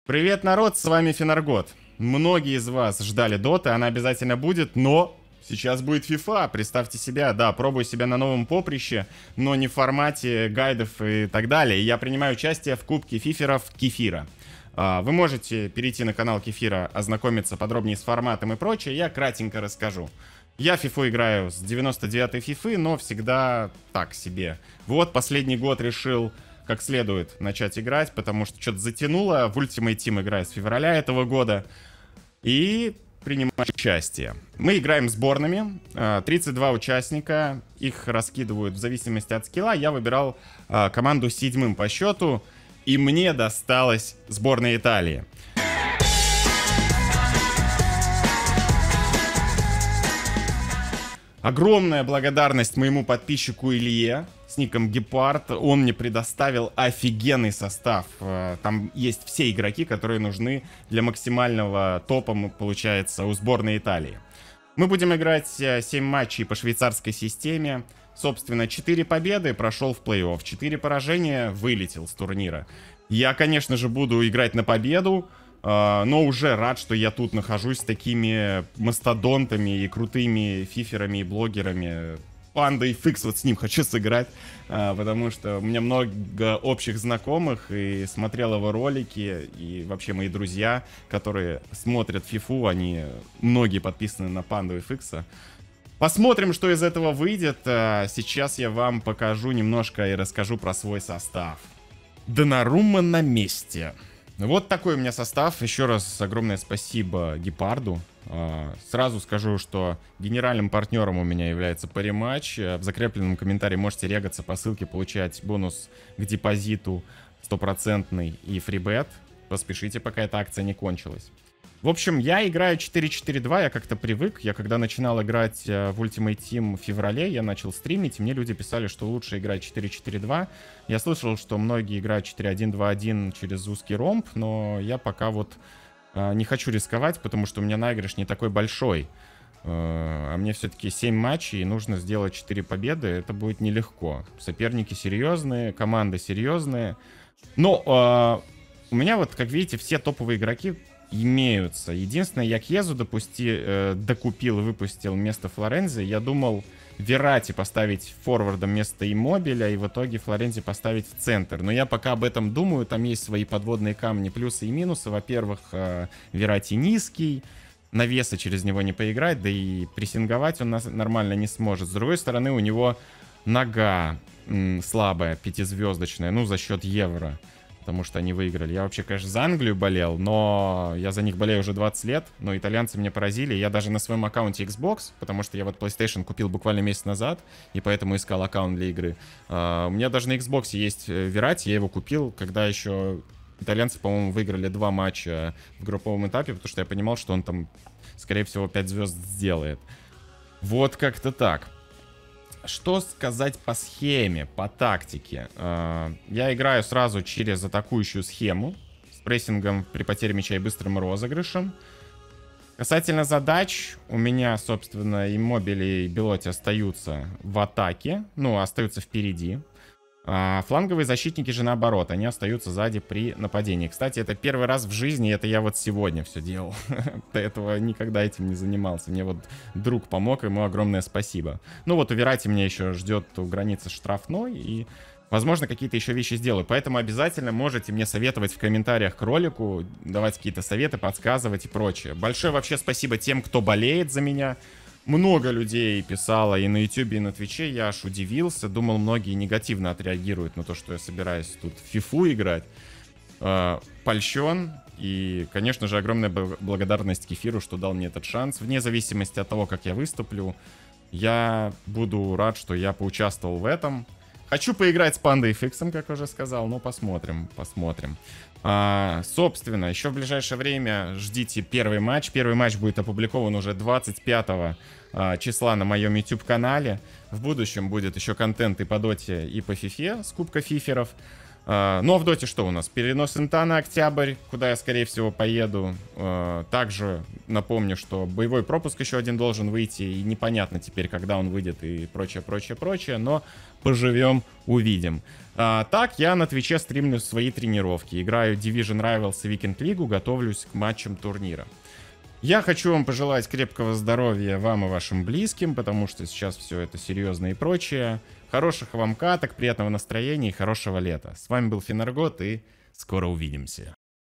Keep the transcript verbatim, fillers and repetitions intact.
Привет, народ, с вами Фенаргот. Многие из вас ждали доты, она обязательно будет, но сейчас будет FIFA. Представьте себя, да, пробую себя на новом поприще, но не в формате гайдов и так далее. Я принимаю участие в Кубке фиферов Кефира. Вы можете перейти на канал Кефира, ознакомиться подробнее с форматом и прочее, я кратенько расскажу. Я фифу играю с девяносто девятой фифы, но всегда так себе. Вот последний год решил как следует начать играть, потому что что-то затянуло. В Ultimate Team играю с февраля этого года. И принимаю участие. Мы играем сборными. тридцать два участника. Их раскидывают в зависимости от скилла. Я выбирал команду седьмым по счету. И мне досталась сборная Италии. Огромная благодарность моему подписчику Илье с ником Гепард. Он мне предоставил офигенный состав. Там есть все игроки, которые нужны для максимального топа, получается, у сборной Италии. Мы будем играть семь матчей по швейцарской системе. Собственно, четыре победы, прошел в плей-офф. четыре поражения, вылетел с турнира. Я, конечно же, буду играть на победу. Uh, но уже рад, что я тут нахожусь с такими мастодонтами и крутыми фиферами и блогерами. Панда и Фикс, вот с ним хочу сыграть, uh, потому что у меня много общих знакомых, и смотрел его ролики, и вообще мои друзья, которые смотрят фифу, они многие подписаны на Панду и Фикса. Посмотрим, что из этого выйдет. Uh, сейчас я вам покажу немножко и расскажу про свой состав. Донарума на месте. Вот такой у меня состав. Еще раз огромное спасибо Гепарду. Сразу скажу, что генеральным партнером у меня является Париматч. В закрепленном комментарии можете регаться по ссылке, получать бонус к депозиту стопроцентный и фрибет. Поспешите, пока эта акция не кончилась. В общем, я играю четыре четыре два, я как-то привык. Я когда начинал играть в Ultimate Team в феврале, я начал стримить, и мне люди писали, что лучше играть четыре четыре два. Я слышал, что многие играют четыре один два один через узкий ромб, но я пока вот э, не хочу рисковать, потому что у меня наигрыш не такой большой. Э, а мне все-таки семь матчей, и нужно сделать четыре победы, это будет нелегко. Соперники серьезные, команды серьезные. Но э, у меня вот, как видите, все топовые игроки имеются. Единственное, я Кьезу допусти, э, докупил и выпустил вместо Флорензи. Я думал Верати поставить форвардом вместо Иммобиля, и в итоге Флорензи поставить в центр. Но я пока об этом думаю, там есть свои подводные камни, плюсы и минусы. Во-первых, э, Верати низкий, навеса через него не поиграть, да и прессинговать он нас нормально не сможет. С другой стороны, у него нога м, слабая, пятизвездочная, ну, за счет Евро. Потому что они выиграли. Я вообще, конечно, за Англию болел, но я за них болею уже двадцать лет. Но итальянцы меня поразили. Я даже на своем аккаунте Xbox, потому что я вот PlayStation купил буквально месяц назад, и поэтому искал аккаунт для игры. Uh, у меня даже на Xbox есть Верати, я его купил, когда еще итальянцы, по-моему, выиграли два матча в групповом этапе, потому что я понимал, что он там, скорее всего, пять звезд сделает. Вот как-то так. Что сказать по схеме, по тактике? Я играю сразу через атакующую схему с прессингом при потере мяча и быстрым розыгрышем. Касательно задач, у меня, собственно, Иммобили и Белоти остаются в атаке, ну, остаются впереди. А фланговые защитники же наоборот, они остаются сзади при нападении. Кстати, это первый раз в жизни, это я вот сегодня все делал. До этого никогда этим не занимался. Мне вот друг помог, ему огромное спасибо. Ну вот у Верати меня еще ждет у границы штрафной, и, возможно, какие-то еще вещи сделаю. Поэтому обязательно можете мне советовать в комментариях к ролику, давать какие-то советы, подсказывать и прочее. Большое вообще спасибо тем, кто болеет за меня. Много людей писало и на ютубе, и на твиче, я аж удивился. Думал, многие негативно отреагируют на то, что я собираюсь тут в фифу играть. Э, польщен. И, конечно же, огромная благодарность Кефиру, что дал мне этот шанс. Вне зависимости от того, как я выступлю, я буду рад, что я поучаствовал в этом. Хочу поиграть с Пандой и Фиксом, как уже сказал, но посмотрим, посмотрим. А, собственно, еще в ближайшее время ждите первый матч. Первый матч будет опубликован уже двадцать пятого а, числа на моем YouTube-канале. В будущем будет еще контент и по доте, и по фифе с Кубка фиферов. А, ну а в доте что у нас? Перенос инта на октябрь, куда я, скорее всего, поеду. А, также напомню, что боевой пропуск еще один должен выйти, и непонятно теперь, когда он выйдет, и прочее, прочее, прочее, но поживем, увидим. А, так, я на Твиче стримлю свои тренировки, играю Division Rivals и Weekend League, готовлюсь к матчам турнира. Я хочу вам пожелать крепкого здоровья вам и вашим близким, потому что сейчас все это серьезно и прочее. Хороших вам каток, приятного настроения и хорошего лета. С вами был Фенаргот, и скоро увидимся.